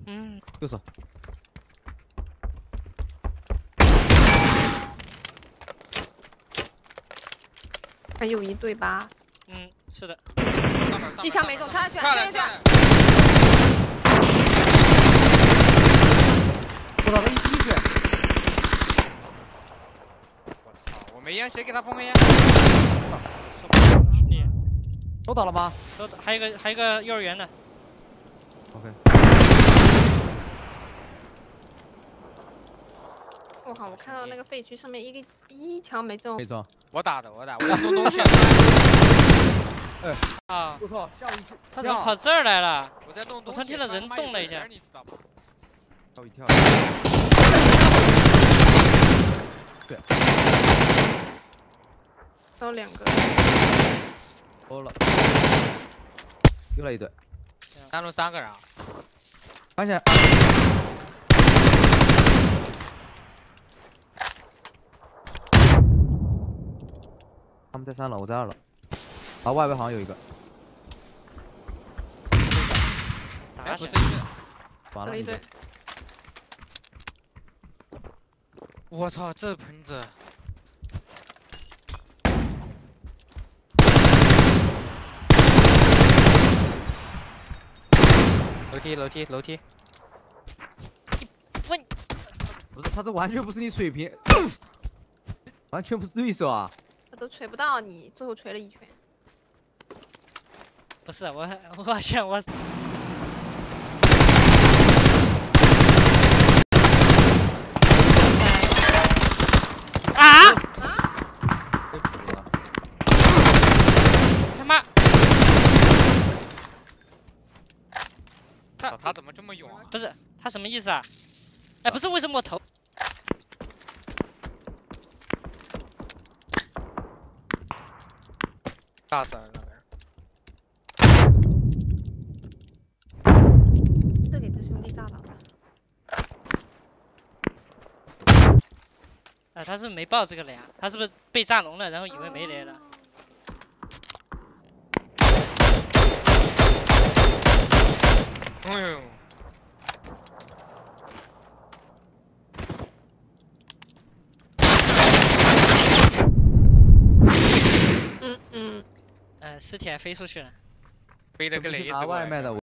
嗯， 右手。 还有一对吧？ 嗯，是的。 一枪没中，跳下去， 跳下去。 我操，他一滴血！ 我操，我没烟，谁给他封黑烟？ 受不了了，兄弟。 都倒了吗？ 都还有一个幼儿园的。 OK。 我靠！我看到那个废墟上面一枪没中。 没中。 我打的，我东东选。 哎啊！ 我操，吓我一跳！ 他怎么跑这儿来了？ 我在弄东西。 我突然听到人动了一下。 你知道吗？ 吓我一跳。对。 还有2个。 欧了。又来一队。 单路3个人啊。 发现。他们在3楼，我在2楼。啊，外边好像有一个。 打起来。 完了一个。 我操，这盆子。楼梯。 问， 不是，他这完全不是你水平，完全不是对手啊！ 他都锤不到你，最后锤了1拳。 不是我好像我。啊！他妈！ 他怎么这么勇啊？ 不是他什么意思啊？哎，不是为什么我头？ 炸死了那个人。 这给这兄弟炸倒了。 啊，他是不是没爆这个雷啊？他是不是被炸聋了，然后以为没雷了？ 哎呦！ 尸体还飞出去了， 背了个雷子。 拿外卖的。